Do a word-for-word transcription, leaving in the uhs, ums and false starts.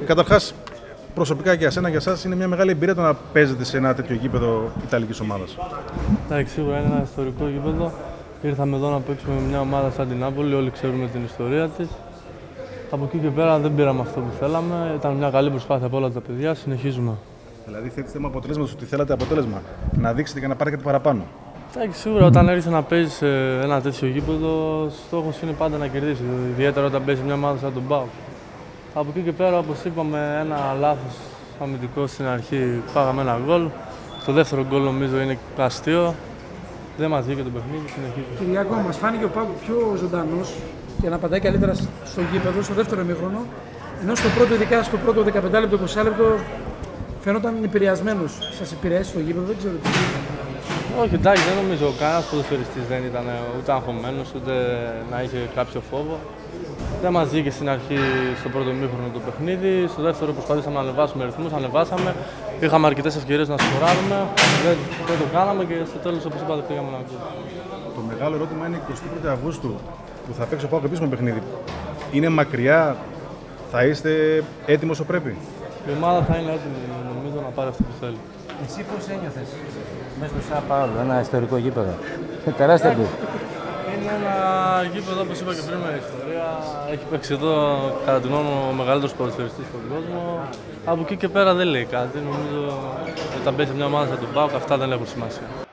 καταρχάς, προσωπικά για σένα, για εσάς, είναι μια μεγάλη εμπειρία το να παίζετε σε ένα τέτοιο γήπεδο Ιταλικής ομάδας. Εντάξει, σίγουρα είναι ένα ιστορικό γήπεδο. Ήρθαμε εδώ να παίξουμε με μια ομάδα σαν την Νάπολη, όλοι ξέρουμε την ιστορία της. Από εκεί και πέρα δεν πήραμε αυτό που θέλαμε. Ήταν μια καλή προσπάθεια από όλα τα παιδιά. Συνεχίζουμε. Δηλαδή, θέτει θέμα αποτελέσματος, ότι θέλατε αποτέλεσμα. Να δείξετε και να πάρετε κάτι παραπάνω. Εντάξει, σίγουρα όταν έρχεσαι να παίζει σε ένα τέτοιο γήπεδο, στόχος είναι πάντα να κερδίσει. Ιδιαίτερα όταν παίζει μια ομάδα σαν τον ΠΑΟΚ. Από εκεί και πέρα, όπως είπαμε, ένα λάθος αμυντικό στην αρχή. Φάγαμε ένα γκολ. Το δεύτερο γκολ νομίζω είναι αστείο. Δεν μας βγήκε το παιχνίδι, συνεχίζουμε. Κυριάκο, μας φάνηκε ο ΠΑΟΚ πιο ζωντανός και να πατάει καλύτερα στο γήπεδο, στο δεύτερο ημίχρονο. Ενώ στο πρώτο, ειδικά στο πρώτο δεκαπέντε λεπτό, είκοσι λεπτό, φαίνονταν επηρεασμένος. Σας επηρεάσει το γήπεδο, δεν ξέρω τι. Όχι, εντάξει, δεν νομίζω κανένας ποδοσφαιριστής δεν ήταν ούτε αγχωμένος, ούτε να είχε κάποιο φόβο. Δεν μας βγήκε στην αρχή στο πρώτο ημίχρονο το παιχνίδι. Στο δεύτερο προσπαθήσαμε να ανεβάσουμε ρυθμούς, ανεβάσαμε. Είχαμε αρκετές ευκαιρίες να σκοράρουμε. Δεν, δεν το κάναμε και στο τέλος, όπως είπατε, πήγαμε να γκολ. Το μεγάλο ερώτημα είναι εικοστή πρώτη Αυγούστου που θα παίξει ο ΠΑΟΚ επίσημο παιχνίδι. Είναι μακριά, θα είστε έτοιμοι όσο πρέπει? Η ομάδα θα είναι έτοιμη, νομίζω, να πάρει αυτό που θέλει. Εσύ πώς ένιωθες μέσα στο ΣΑ Πάολο, ένα ιστορικό γήπεδο? Τεράστια του. Είναι ένα γήπεδο, όπως είπα και πριν, με ιστορία. Έχει παίξει εδώ κατά την γνώμη μου ο μεγαλύτερος ποδοσφαιριστής στον κόσμο. Από εκεί και πέρα δεν λέει κάτι. Νομίζω ότι όταν παίζει μια ομάδα σαν τον ΠΑΟΚ, αυτά δεν έχουν σημασία.